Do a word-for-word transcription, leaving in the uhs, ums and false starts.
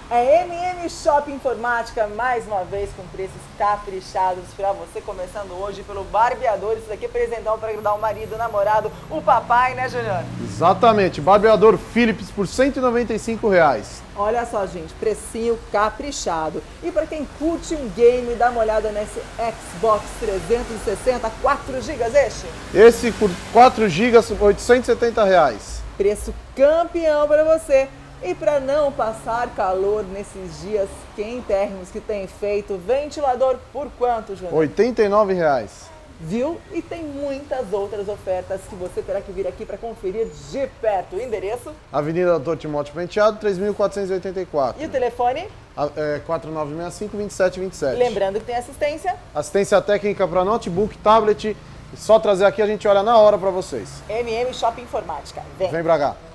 É M M Shop Informática, mais uma vez com preços caprichados para você, começando hoje pelo barbeador. Isso daqui é presentão para agradar o marido, o namorado, o papai, né, Juliano? Exatamente, barbeador Philips por cento e noventa e cinco reais. Olha só, gente, precinho caprichado. E para quem curte um game, dá uma olhada nesse Xbox trezentos e sessenta, quatro gigas este. Esse por quatro gigas, oitocentos e setenta reais. Preço campeão para você. E para não passar calor nesses dias quentérrimos que tem feito, ventilador por quanto, João? oitenta e nove reais. Viu? E tem muitas outras ofertas que você terá que vir aqui para conferir de perto. O endereço? Avenida Doutor Timóteo Penteado, três mil quatrocentos e oitenta e quatro. E o telefone? É, quatro nove seis cinco, dois sete dois sete. Lembrando que tem assistência. Assistência técnica para notebook, tablet. Só trazer aqui, a gente olha na hora para vocês. M M Shop Informática. Vem. Vem pra cá.